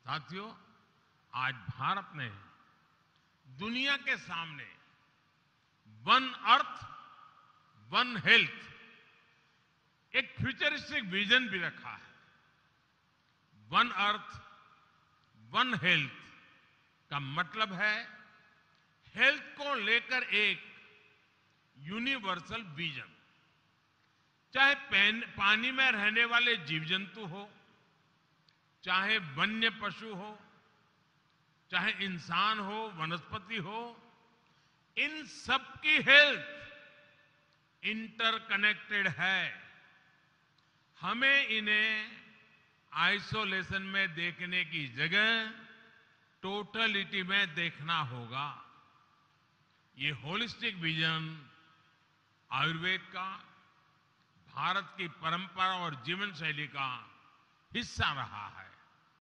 साथियों, आज भारत ने दुनिया के सामने वन अर्थ वन हेल्थ एक फ्यूचरिस्टिक विजन भी रखा है। वन अर्थ वन हेल्थ का मतलब है हेल्थ को लेकर एक यूनिवर्सल विजन। चाहे पानी में रहने वाले जीव जंतु हो, चाहे वन्य पशु हो, चाहे इंसान हो, वनस्पति हो, इन सब की हेल्थ इंटरकनेक्टेड है। हमें इन्हें आइसोलेशन में देखने की जगह टोटलिटी में देखना होगा। ये होलिस्टिक विजन आयुर्वेद का, भारत की परंपरा और जीवन शैली का हिस्सा रहा है।